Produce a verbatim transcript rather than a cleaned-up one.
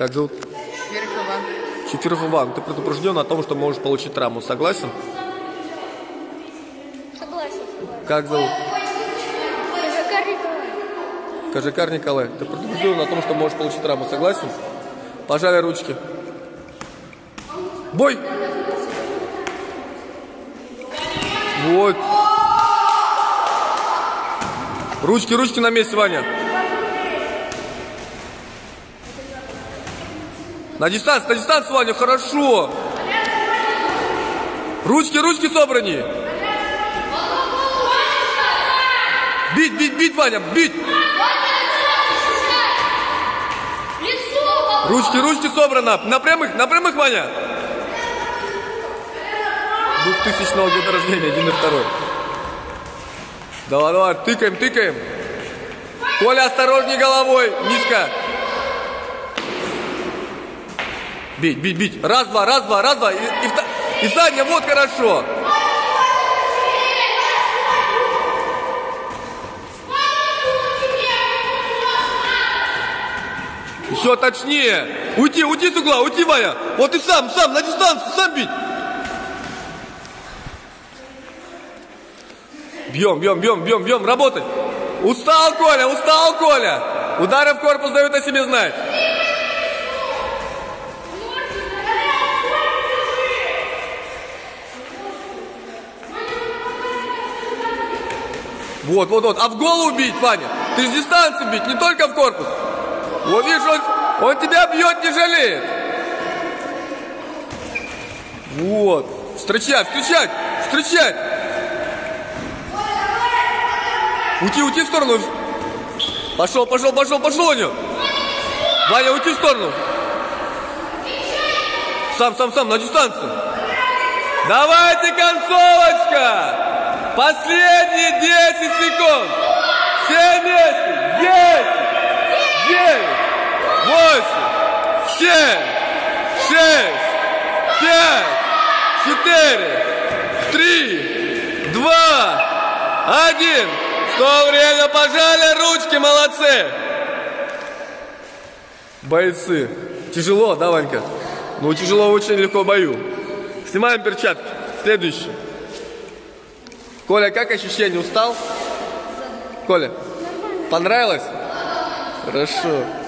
Как зовут? Чифиров Иван. Чифиров Иван. Ты предупрежден о том, что можешь получить травму. Согласен? Согласен. Как зовут? Кажакар Николай. Кажакар Николай. Ты предупрежден о том, что можешь получить травму. Согласен? Пожали ручки. Бой! Вот. Ручки, ручки на месте, Ваня. На дистанции, на дистанции, Ваня, хорошо. Ручки, ручки собраны. Бить, бить, бить, Ваня, бить. Ручки, ручки собрано. На прямых, на прямых, Ваня. двухтысячного года рождения, один и второй. Давай, давай, тыкаем, тыкаем. Коля, осторожней головой, низко. Бить, бить, бить. Раз, два, раз, два, раз, два. И, и, и задняя, вот хорошо. Еще точнее. Уйти, уйти с угла, уйти, Ваня. Вот и сам, сам, на дистанцию, сам бить. Бьем, бьем, бьем, бьем, бьем, работать. Устал, Коля, устал, Коля. Удары в корпус дают о себе знать. Вот, вот, вот. А в голову бить, Ваня. Ты с дистанции бить, не только в корпус. Вот видишь, он, он тебя бьет, не жалеет. Вот. Встречать, встречать, встречать. Уйти, уйти в сторону. Пошел, пошел, пошел, пошел, Ваня. Ваня, уйти в сторону. Сам, сам, сам, на дистанцию. Давайте, концовочка. Последние десять секунд. Все вместе. десять, девять, восемь, семь, шесть, пять, четыре, три, два, один. В то время пожали ручки, молодцы. Бойцы. Тяжело, да, Ванька? Ну, тяжело очень легко в бою. Снимаем перчатки. Следующий. Коля, как ощущение? Устал? Коля, понравилось? Хорошо.